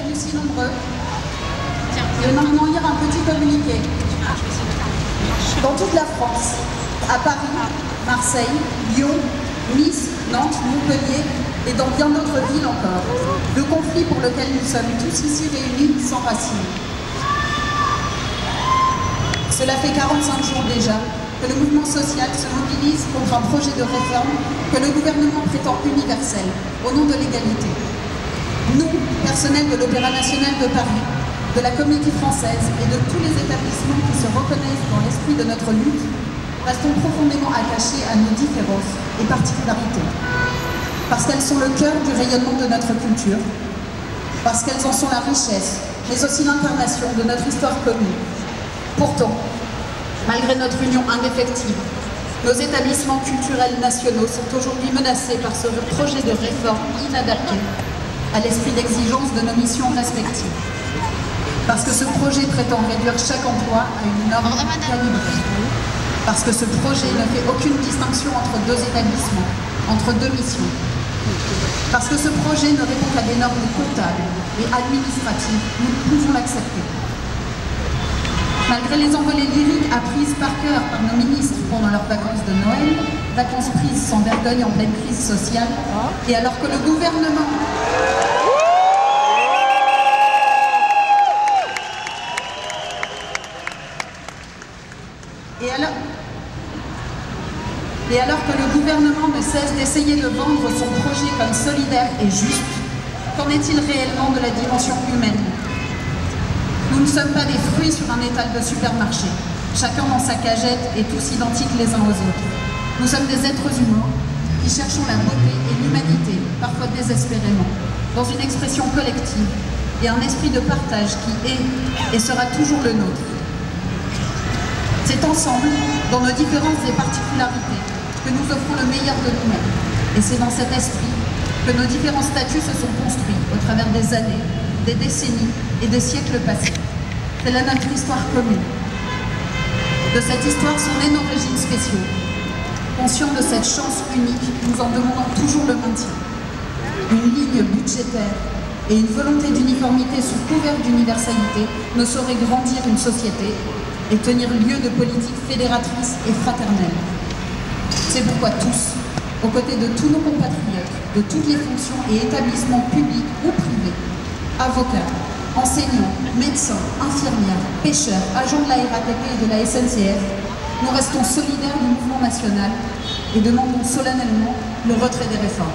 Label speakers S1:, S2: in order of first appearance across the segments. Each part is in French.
S1: venus si nombreux. Je vais maintenant lire un petit communiqué. Dans toute la France, à Paris, Marseille, Lyon, Nice, Nantes, Montpellier et dans bien d'autres villes encore, le conflit pour lequel nous sommes tous ici réunis s'enracine. Cela fait 45 jours déjà que le mouvement social se mobilise contre un projet de réforme que le gouvernement prétend universel, au nom de l'égalité. Nous, personnels de l'Opéra National de Paris, de la Comédie Française et de tous les établissements qui se reconnaissent dans l'esprit de notre lutte, restons profondément attachés à nos différences et particularités. Parce qu'elles sont le cœur du rayonnement de notre culture, parce qu'elles en sont la richesse, mais aussi l'incarnation de notre histoire commune. Pourtant, malgré notre union indéfectible, nos établissements culturels nationaux sont aujourd'hui menacés par ce projet de réforme inadapté à l'esprit d'exigence de nos missions respectives. Parce que ce projet prétend réduire chaque emploi à une norme calibrée. Parce que ce projet ne fait aucune distinction entre deux établissements, entre deux missions. Parce que ce projet ne répond qu'à des normes comptables et administratives, nous pouvons l'accepter. Malgré les envolées lyriques apprises par cœur par nos ministres pendant leurs vacances de Noël, vacances prises sans vergogne en pleine crise sociale, et alors que le gouvernement... Et alors que le gouvernement ne cesse d'essayer de vendre son projet comme solidaire et juste, qu'en est-il réellement de la dimension humaine? Nous ne sommes pas des fruits sur un étal de supermarché, chacun dans sa cagette et tous identiques les uns aux autres. Nous sommes des êtres humains qui cherchons la beauté et l'humanité, parfois désespérément, dans une expression collective et un esprit de partage qui est et sera toujours le nôtre. C'est ensemble, dans nos différences et particularités, que nous offrons le meilleur de nous-mêmes. Et c'est dans cet esprit que nos différents statuts se sont construits au travers des années, des décennies et des siècles passés. C'est là notre histoire commune. De cette histoire sont nés nos régimes spéciaux. Conscients de cette chance unique, nous en demandons toujours le maintien. Une ligne budgétaire et une volonté d'uniformité sous couvert d'universalité ne sauraient grandir une société et tenir lieu de politique fédératrice et fraternelle. C'est pourquoi tous, aux côtés de tous nos compatriotes, de toutes les fonctions et établissements publics ou privés, avocats, enseignants, médecins, infirmières, pêcheurs, agents de la RATP et de la SNCF, nous restons solidaires du mouvement national et demandons solennellement le retrait des réformes.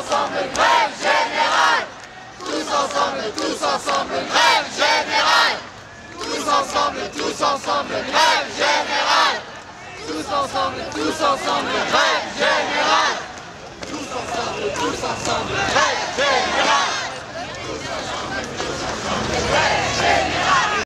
S2: ensemble, grève générale. Tous ensemble, grève générale. Tous ensemble, grève générale. Tous ensemble, grève générale. Tous ensemble,